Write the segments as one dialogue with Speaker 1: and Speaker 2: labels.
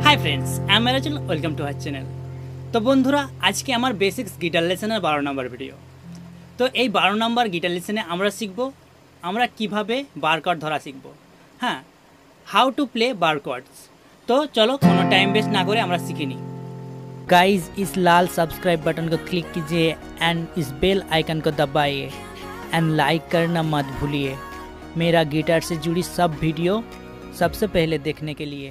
Speaker 1: High friends I am Rajul welcome to our channel. तो बंधुरा आज के आमार बेसिक्स गिटार लेसনের 12 नम्बर भिडियो। तो ये 12 नम्बर गिटार लेसने आमरा शिखबो आमरा किभाबे बार कॉर्ड धरा शिखबो। हाँ, how to play bar chords. तो चलो कोनो टाइम वेस्ट ना करे आमरा शिखे निই। गाइस इस लाल सब्सक्राइब बटन को क्लिक कीजिए एंड इस बेल आइकन को दबाइए एंड लाइक करना मत भूलिए मेरा गिटार से जुड़ी सब वीडियो सबसे पहले देखने के लिए।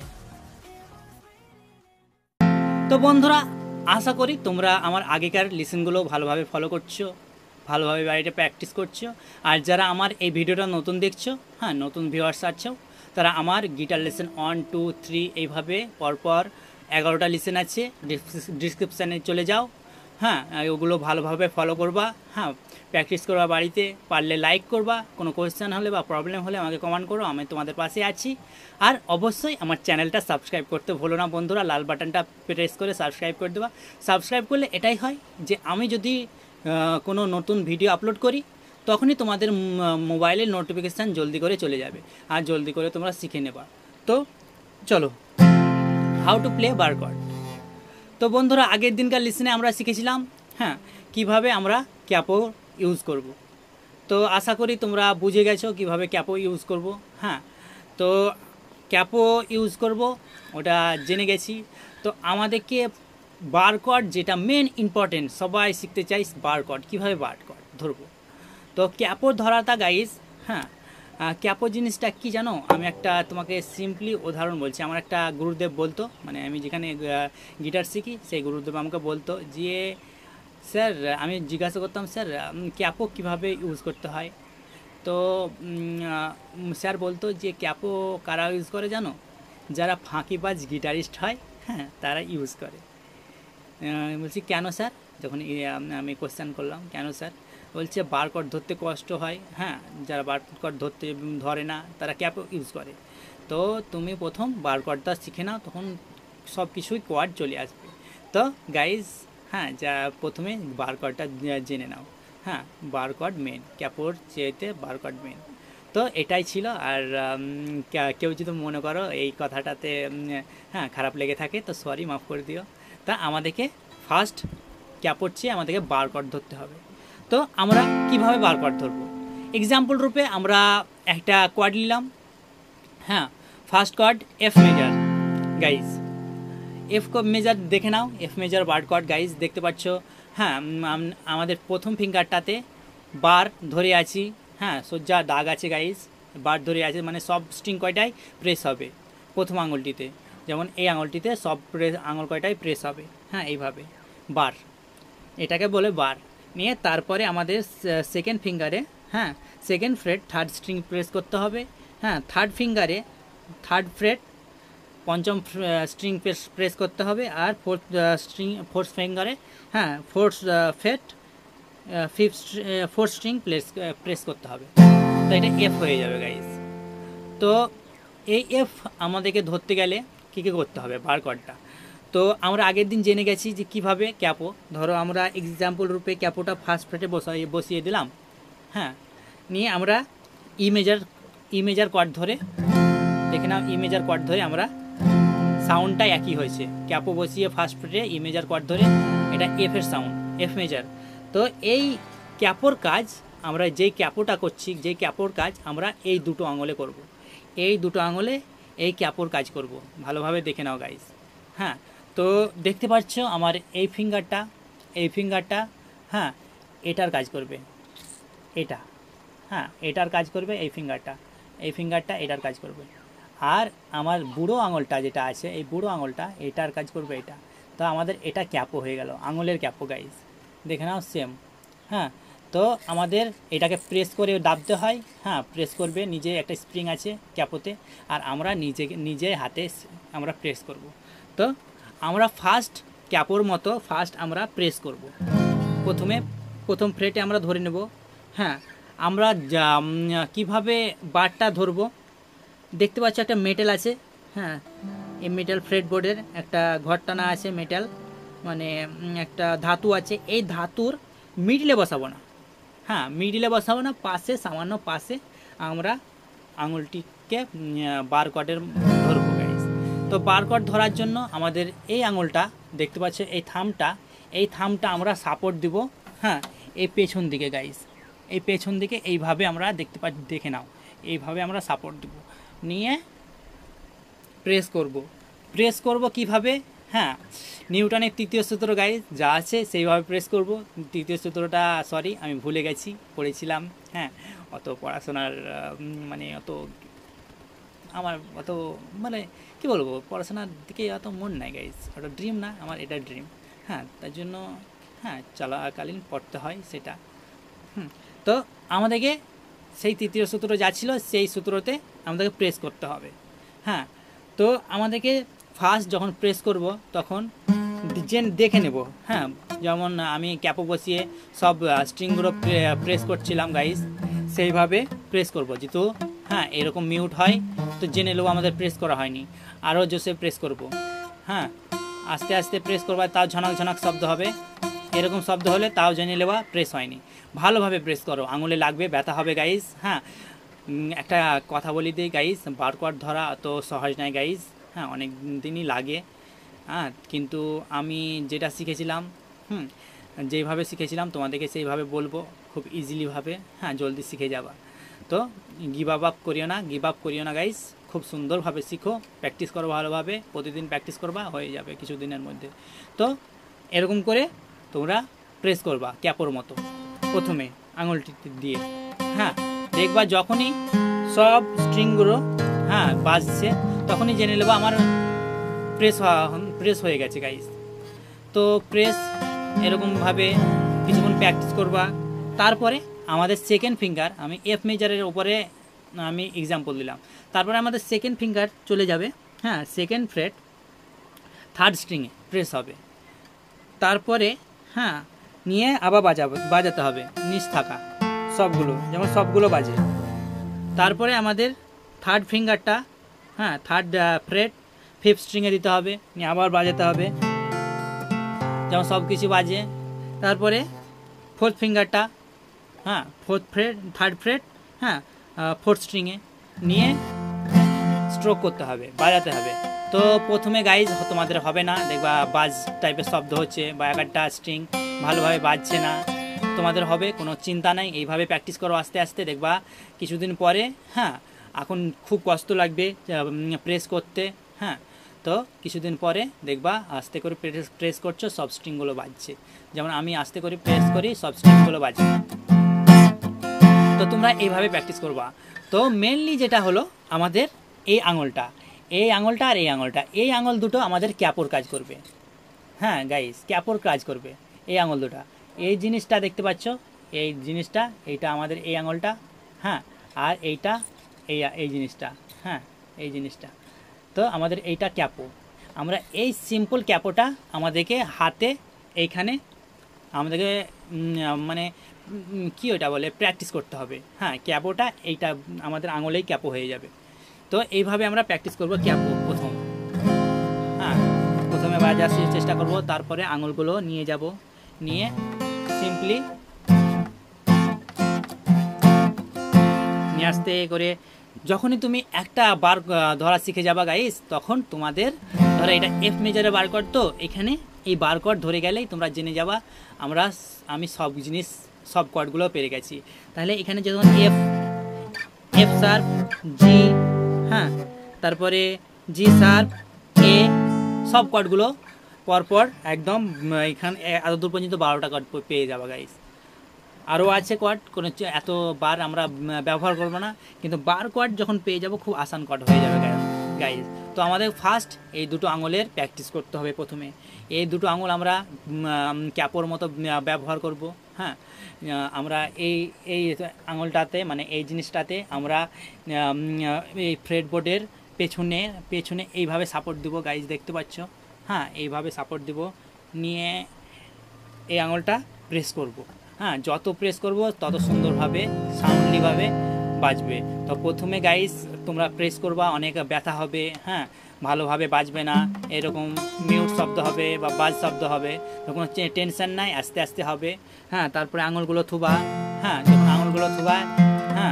Speaker 1: तो बंधुरा आशा करी তোমরা আমার আগেকার লিসেনগুলো ভালোভাবে ফলো করছো, ভালোভাবে বাড়িতে প্র্যাকটিস করছো। আর যারা আমার এই ভিডিওটা নতুন দেখছো, হ্যাঁ নতুন ভিউয়ার্স আছো, তারা আমার গিটার লেসন 1 2 3 এইভাবে পরপর 11টা লিসেন আছে, ডিসক্রিপশানে চলে যাও। হ্যাঁ ওগুলো ভালোভাবে ফলো করবা, হ্যাঁ প্র্যাকটিস করবা বাড়িতে, পারলে লাইক করবা, কোনো কোয়েশ্চেন হলে বা প্রবলেম হলে আমাকে কমেন্ট করো, আমি তোমাদের পাশে আছি। আর অবশ্যই আমার চ্যানেলটা সাবস্ক্রাইব করতে ভুলো না বন্ধুরা, লাল বাটনটা প্রেস করে সাবস্ক্রাইব করে দেবা। সাবস্ক্রাইব করলে এটাই হয় যে আমি যদি কোনো নতুন ভিডিও আপলোড করি তখনই তোমাদের মোবাইলে নোটিফিকেশান জলদি করে চলে যাবে আর জলদি করে তোমরা শিখে নেবা। তো চলো how to play bar chord. তো বন্ধুরা আগের দিনকার লিসেনে আমরা শিখেছিলাম হ্যাঁ কিভাবে আমরা ক্যাপো ইউজ করব। তো আশা করি তোমরা বুঝে গেছো কিভাবে ক্যাপো ইউজ করব। হ্যাঁ তো ক্যাপো ইউজ করব ওটা জেনে গেছি। তো আমাদেরকে বার কর্ড যেটা মেন ইম্পর্টেন্ট, সবাই শিখতে চাই বার কর্ড কীভাবে বার কর্ড ধরবো। তো ক্যাপো ধরাটা গাইস, হ্যাঁ ক্যাপো জিনিসটা কি জানো, আমি একটা তোমাকে সিম্পলি উদাহরণ বলছি। আমার একটা গুরুদেব বলতো, মানে আমি যেখানে গিটার শিখি সেই গুরুদেব আমাকে বলতো যে স্যার, আমি জিজ্ঞাসা করতাম স্যার ক্যাপো কীভাবে ইউজ করতে হয়। তো স্যার বলতো যে ক্যাপো কারা ইউজ করে জানো, যারা ফাঁকিবাজ গিটারিস্ট হয় হ্যাঁ তারা ইউজ করে। বলছি কেন স্যার, যখন আমি কোশ্চেন করলাম কেন স্যার, বলছে বার কর্ড ধরতে কষ্ট হয়, হ্যাঁ যারা বার কর্ড ধরে না তারা ক্যাপো ইউজ করে। তো তুমি প্রথম বার কর্ডটা শিখে নাও, তখন সব কিছুই কোয়ার্ড চলে আসবে। তো গাইজ হ্যাঁ যা প্রথমে বার কর্ডটা জেনে নাও। হ্যাঁ বার কর্ড মেন, ক্যাপোর চেয়েতে বার কর্ড মেন। তো এটাই ছিল। আর কেউ যদি মনে করো এই কথাটাতে হ্যাঁ খারাপ লেগে থাকে তো সরি, মাফ করে দিও। তা আমাদেরকে ফার্স্ট ক্যাপোর চেয়ে আমাদেরকে বার কর্ড ধরতে হবে। তো আমরা কিভাবে বার কর্ড ধরবো, এক্সাম্পল রূপে আমরা একটা কোয়ার্ড নিলাম। হ্যাঁ first chord F major. Guys F major দেখে নাও, F major bar chord guys দেখতে পাচ্ছ। হ্যাঁ আমাদের প্রথম ফিঙ্গারটাতে বার ধরে আছি, হ্যাঁ সোজা দাগ আছে গাইজ, বার ধরে আছে মানে সব স্ট্রিং কয়টাই প্রেস হবে প্রথম আঙুলটিতে, যেমন এই আঙুলটিতে সব আঙুল কয়টাই প্রেস হবে। হ্যাঁ এইভাবে বার, এটাকে বলে বার। নিয়ে তারপরে আমাদের সেকেন্ড ফিঙ্গারে হ্যাঁ second fret third string press করতে হবে। হ্যাঁ থার্ড ফিঙ্গারে থার্ড ফ্রেট পঞ্চম স্ট্রিং প্রেস করতে হবে। আর ফোর্থ ফিঙ্গারে হ্যাঁ fourth fret fourth string press করতে হবে। তো এটা এফ হয়ে যাবে গাইজ। তো এই এফ আমাদেরকে ধরতে গেলে কী কী করতে হবে বার কর্ডটা। তো আমরা আগের দিন জেনে গেছি যে কীভাবে ক্যাপো ধরো, আমরা এক্সাম্পল রূপে ক্যাপোটা ফার্স্ট ফ্রেটে বসিয়ে দিলাম। হ্যাঁ নিয়ে আমরা ই মেজার কর্ড ধরে দেখে নাও, ই মেজার কর্ড ধরে আমরা সাউন্ডটা একই হয়েছে, ক্যাপো বসিয়ে ফার্স্ট ফ্রেটে ই মেজার কর্ড ধরে, এটা এফের সাউন্ড, এফ মেজার। তো এই ক্যাপোর কাজ আমরা যেই ক্যাপোটা করছি, যেই ক্যাপোর কাজ আমরা এই দুটো আঙুলে করব, এই দুটো আঙুলে এই ক্যাপোর কাজ করব। ভালোভাবে দেখে নাও গাইজ। হ্যাঁ তো দেখতে পাচ্ছ আমার এই ফিঙ্গারটা হ্যাঁ এটার কাজ করবে, এটা হ্যাঁ এটার কাজ করবে, এই ফিঙ্গারটা এটার কাজ করবে। আর আমার বুড়ো আঙুলটা যেটা আছে, এই বুড়ো আঙুলটা এটার কাজ করবে এটা। তো আমাদের এটা ক্যাপো হয়ে গেল, আঙুলের ক্যাপো গাইজ দেখে নাও সেম। হ্যাঁ তো আমাদের এটাকে প্রেস করে দাবতে হয়, হ্যাঁ প্রেস করবে, নিজে একটা স্প্রিং আছে ক্যাপোতে, আর আমরা নিজে হাতে আমরা প্রেস করব। তো আমরা ফার্স্ট ক্যাপোর মতো ফার্স্ট আমরা প্রেস করব। প্রথম ফ্রেটে আমরা ধরে নেব। হ্যাঁ আমরা কিভাবে বারটা ধরব দেখতে পাচ্ছ, একটা মেটাল আছে। হ্যাঁ এই মেটাল ফ্রেট বোর্ডের একটা ঘর টানা আছে, মেটাল মানে একটা ধাতু আছে। এই ধাতুর মিডিলে বসাবো না, হ্যাঁ মিডিলে বসাবো না, পাশে সামান্য পাশে আমরা আঙুলটিকে বার কর্ডের ধরবো গাইস। তো বারকোড ধরার জন্য আমাদের এই আঙুলটা দেখতে পাচ্ছ, এই থামটা আমরা সাপোর্ট দিব, হ্যাঁ, এই পেছন দিকে গাইস, এই পেছন দিকে এইভাবে আমরা দেখে নাও, এইভাবে আমরা সাপোর্ট দিব, নিয়ে প্রেস করব কিভাবে, হ্যাঁ, নিউটনের তৃতীয় সূত্র গাইস যা আছে সেইভাবে প্রেস করব। তৃতীয় সূত্রটা সরি আমি ভুলে গেছি, পড়েছিলাম, হ্যাঁ, অত পড়াশোনার মানে আমার অত মানে কী বলবো, পড়াশোনার দিকে অত মন নাই গাইস, ওটা ড্রিম না আমার, এটা ড্রিম, হ্যাঁ, তার জন্য হ্যাঁ চলাকালীন পড়তে হয় সেটা। তো আমাদেরকে সেই তৃতীয় সূত্র যা ছিল সেই সূত্রতে আমাদেরকে প্রেস করতে হবে, হ্যাঁ। তো আমাদেরকে ফার্স্ট যখন প্রেস করব তখন দেখে নেব, হ্যাঁ, যেমন আমি ক্যাপো বসিয়ে সব স্ট্রিংগুলো প্রেস করছিলাম গাইস, সেইভাবে প্রেস করব, যেহেতু হ্যাঁ এরকম মিউট হয় তো জেনে নেবো আমাদের প্রেস করা হয়নি, আরও জোসে প্রেস করব, হ্যাঁ, আস্তে আস্তে প্রেস করবা, তাও ঝনক ঝনক শব্দ হবে, এরকম শব্দ হলে তাও জেনে নেওয়া প্রেস হয়নি। ভালোভাবে প্রেস করো, আঙুলে লাগবে, ব্যথা হবে গাইস, হ্যাঁ। একটা কথা বলি দিই গাইস, বারকোড ধরা তো সহজ নয় গাইস, হ্যাঁ, অনেক দিনই লাগে, হ্যাঁ, কিন্তু আমি যেটা শিখেছিলাম, যেইভাবে শিখেছিলাম তোমাদেরকে সেইভাবে বলবো, খুব ইজিলিভাবে, হ্যাঁ, জলদি শিখে যাবা। তো গিভ আপ করিও না গাইস, খুব সুন্দরভাবে শিখো, প্র্যাকটিস করো ভালোভাবে, প্রতিদিন প্র্যাকটিস করবা, হয়ে যাবে কিছুদিনের মধ্যে। তো এরকম করে তোমরা প্রেস করবা ক্যাপোর মতো, প্রথমে আঙুলটি দিয়ে, হ্যাঁ, দেখবা যখনই সব স্ট্রিংগুলো হ্যাঁ বাজছে তখনই জেনে নেবা আমার প্রেস হয়ে গেছে গাইস। তো প্রেস এরকমভাবে কিছুক্ষণ প্র্যাকটিস করবা। তারপরে আমাদের সেকেন্ড ফিঙ্গার, আমি এফ মেজারের উপরে আমি এক্সাম্পল দিলাম, তারপরে আমাদের সেকেন্ড ফিঙ্গার চলে যাবে, হ্যাঁ, সেকেন্ড ফ্রেট থার্ড স্ট্রিংয়ে প্রেস হবে, তারপরে হ্যাঁ নিয়ে আবার বাজাতে হবে নিচ থাকা সবগুলো, যেমন সবগুলো বাজে। তারপরে আমাদের থার্ড ফিঙ্গারটা, হ্যাঁ, থার্ড ফ্রেট ফিফথ স্ট্রিংয়ে দিতে হবে, নিয়ে আবার বাজাতে হবে যেমন সব কিছু বাজে। তারপরে ফোর্থ ফিঙ্গারটা, হ্যাঁ, থার্ড ফ্রেট, হ্যাঁ, ফোর্থ স্ট্রিংয়ে নিয়ে স্ট্রোক করতে হবে, বাজাতে হবে। তো প্রথমে গাইজ তোমাদের হবে না, দেখবা বাজ টাইপের শব্দ হচ্ছে বা একটা স্ট্রিং ভালোভাবে বাজছে না, তোমাদের হবে, কোনো চিন্তা নাই, এইভাবে প্র্যাকটিস করো আস্তে আস্তে, দেখবা কিছুদিন পরে, হ্যাঁ, এখন খুব কষ্ট লাগবে প্রেস করতে, হ্যাঁ, তো কিছুদিন পরে দেখবা আস্তে করে প্রেস করছো সব স্ট্রিংগুলো বাজছে, যেমন আমি আস্তে করে প্রেস করি সব স্ট্রিংগুলো বাজছে। তো তোমরা এইভাবে প্র্যাকটিস করবা। তো মেনলি যেটা হলো আমাদের এই আঙুলটা আর এই আঙুল দুটো আমাদের ক্যাপোর কাজ করবে, হ্যাঁ গাইস, ক্যাপোর কাজ করবে এই আঙুল দুটা। এই জিনিসটা দেখতে পাচ্ছ, এই জিনিসটা, এইটা আমাদের এই আঙুলটা, হ্যাঁ, আর এইটা এই জিনিসটা, হ্যাঁ, এই জিনিসটা, তো আমাদের এইটা ক্যাপো। আমরা এই সিম্পল ক্যাপোটা আমাদেরকে হাতে এইখানে আমাদেরকে মানে কি ওটা বলে প্র্যাকটিস করতে হবে, হ্যাঁ, ক্যাপোটা এইটা আমাদের আঙুলেই ক্যাপো হয়ে যাবে। তো এইভাবে আমরা প্র্যাকটিস করব ক্যাপো প্রথম, হ্যাঁ, প্রথমে বাজার চেষ্টা করব, তারপরে আঙুলগুলো নিয়ে যাব, নিয়ে সিম্পলি নিয়ে আসতে করে যখনই তুমি একটা বার ধরা শিখে যাবা গাইস, তখন তোমাদের ধরো এটা এফ মেজারে বারকোড, তো এখানে এই বারকোড ধরে গেলেই তোমরা জেনে যাবা আমি সব কর্ডগুলো পেরে গেছি। তাহলে এখানে যখন এফ শার্প জি, হ্যাঁ, তারপরে জি শার্প এ, সব কর্ডগুলো পরপর একদম এখানে এতদূর পর্যন্ত 12টা কর্ড পেয়ে যাবা গাইস। আরও আছে কর্ড, কোনো এত বার আমরা ব্যবহার করবো না, কিন্তু বার কর্ড যখন পেয়ে যাব খুব আসান কর্ড হয়ে যাবে গাইস। তো আমাদের ফার্স্ট এই দুটো আঙুলের প্র্যাকটিস করতে হবে প্রথমে। এই দুটো আঙুল আমরা ক্যাপোর মতো ব্যবহার করব, হ্যাঁ, আমরা এই আঙুলটাতে মানে এই জিনিসটাতে আমরা এই ফ্রেড বোর্ডের পেছনে এইভাবে সাপোর্ট দেবো গাইস, দেখতে পাচ্ছ, হ্যাঁ, এইভাবে সাপোর্ট দেব, নিয়ে এই আঙুলটা প্রেস করব, হ্যাঁ, যত প্রেস করব তত সুন্দরভাবে সাউন্ডলিভাবে বাজবে। তো প্রথমে গাইস তোমরা প্রেস করবা, অনেক ব্যথা হবে, হ্যাঁ, ভালোভাবে বাজবে না, এরকম মিউট শব্দ হবে বা বাজ শব্দ হবে, কোনো টেনশন নাই, আস্তে আস্তে হবে, হ্যাঁ। তারপরে আঙুলগুলো থুবা, হ্যাঁ, যখন আঙুলগুলো থুবা, হ্যাঁ,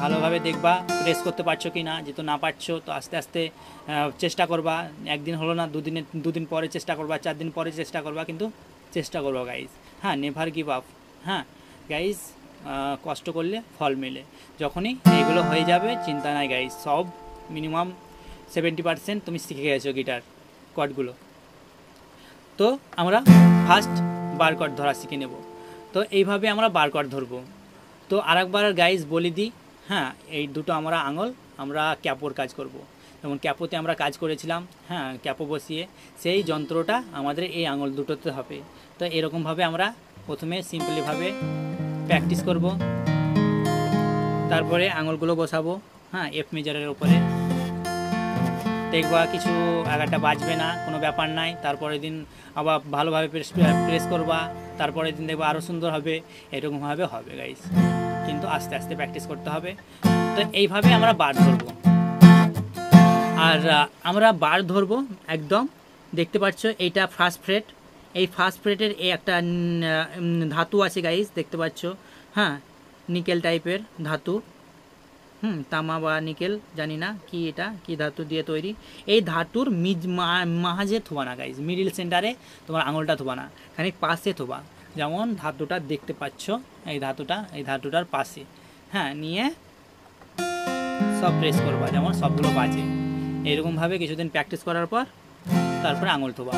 Speaker 1: ভালোভাবে দেখবা প্রেস করতে পারছো কি না। যেহেতু না পারছো তো আস্তে আস্তে চেষ্টা করবা, একদিন হলো না দুদিন পরে চেষ্টা করবা, 4 দিন পরে চেষ্টা করবা, কিন্তু চেষ্টা করবা গাইজ। হ্যাঁ, নেভার গিভ আপ। হ্যাঁ গাইজ, কষ্ট করলে ফল মেলে। যখনই এইগুলো হয়ে যাবে চিন্তা নাই গাইজ, সব মিনিমাম 70% তুমি শিখে গেছো গিটার কর্ডগুলো। তো আমরা ফার্স্ট বার কর্ড ধরা শিখে নেব। তো এইভাবে আমরা বার কর্ড ধরবো। তো আরেকবার গাইজ বলে দিই, হ্যাঁ এই দুটো আমরা আঙুল আমরা ক্যাপোর কাজ করব। যেমন ক্যাপোতে আমরা কাজ করেছিলাম, হ্যাঁ ক্যাপো বসিয়ে সেই যন্ত্রটা আমাদের এই আঙুল দুটোতে হবে। তো এরকমভাবে আমরা প্রথমে সিম্পলিভাবে প্র্যাকটিস করব, তারপরে আঙুলগুলো বসাবো, হ্যাঁ এফ মেজারের উপরে। দেখবা কিছু একটা বাজবে না, কোনো ব্যাপার নাই। তারপরের দিন আবার ভালোভাবে প্রেস করবা, তারপরের দিন দেখবা আরও সুন্দর হবে। এরকমভাবে হবে গাইস, কিন্তু আস্তে আস্তে প্র্যাকটিস করতে হবে। তো এইভাবে আমরা বার ধরবো। আর আমরা বার ধরবো একদম, দেখতে পাচ্ছ এইটা ফার্স্ট ফ্রেট। এই ফার্স্ট ফ্রেটের এই একটা ধাতু আছে গাইস, দেখতে পাচ্ছ, হ্যাঁ নিকেল টাইপের ধাতু, তামা বা নিকেল জানি না কি, এটা কি ধাতু দিয়ে তৈরি। এই ধাতুর মাঝে থোবা না গাইজ, মিডিল সেন্টারে তোমার আঙুলটা থোবা না, খানিক পাশে থোবা। যেমন ধাতুটা দেখতে পাচ্ছ, এই ধাতুটার পাশে, হ্যাঁ নিয়ে সব প্রেস করবা, যেমন সবগুলো বাজে। এরকমভাবে কিছুদিন প্র্যাকটিস করার পর তারপরে আঙুল থোবা।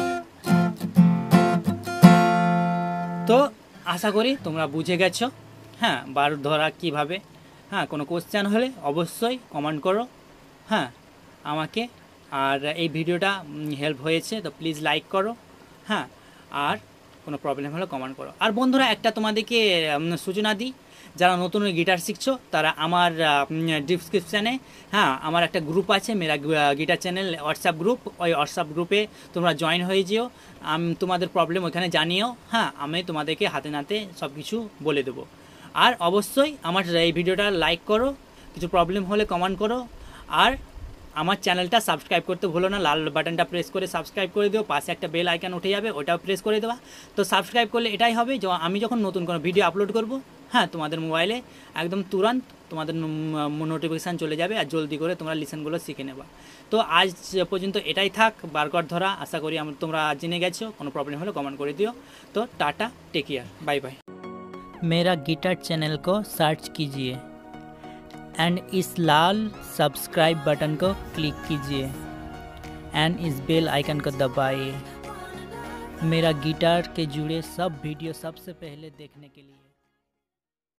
Speaker 1: তো আশা করি তোমরা বুঝে গেছো, হ্যাঁ বার ধরা কীভাবে। হ্যাঁ কোনো কোশ্চেন হলে অবশ্যই কমেন্ট করো, হ্যাঁ আমাকে। আর এই ভিডিওটা হেল্প হয়েছে তো প্লিজ লাইক করো, হ্যাঁ আর কোনো প্রবলেম হলে কমেন্ট করো। আর বন্ধুরা একটা তোমাদেরকে সূচনা দিই, যারা নতুন গিটার শিখছো তারা আমার ডিসক্রিপশানে, হ্যাঁ আমার একটা গ্রুপ আছে, মেরা গিটার চ্যানেল হোয়াটসঅ্যাপ গ্রুপ, ওই হোয়াটসঅ্যাপ গ্রুপে তোমরা জয়েন হয়ে যেও। তোমাদের প্রবলেম ওইখানে জানিও, হ্যাঁ আমি তোমাদেরকে হাতে নাতে সব কিছু বলে দেবো। আর অবশ্যই আমার এই ভিডিওটা লাইক করো, কিছু প্রবলেম হলে কমেন্ট করো। আর আমার চ্যানেলটা সাবস্ক্রাইব করতে ভুলো না, লাল বাটনটা প্রেস করে সাবস্ক্রাইব করে দিও, পাশে একটা বেল আইকন উঠে যাবে, ওটাও প্রেস করে দেওয়া। তো সাবস্ক্রাইব করলে এটাই হবে যে আমি যখন নতুন কোনো ভিডিও আপলোড করব, হ্যাঁ তোমাদের মোবাইলে একদম তুরন্ত তোমাদের নোটিফিকেশান চলে যাবে, আর জলদি করে তোমরা লিসেনগুলো শিখে নেবা। তো আজ পর্যন্ত এটাই থাক বার কর্ড ধরা। আশা করি তোমরা জেনে গেছো, কোনো প্রবলেম হলে কমেন্ট করে দিও। তো tata, take care, bye bye. मेरा गिटार चैनल को सर्च कीजिए एंड इस लाल सब्सक्राइब बटन को क्लिक कीजिए एंड इस बेल आइकन को दबाइए मेरा गिटार के जुड़े सब वीडियो सबसे पहले देखने के लिए।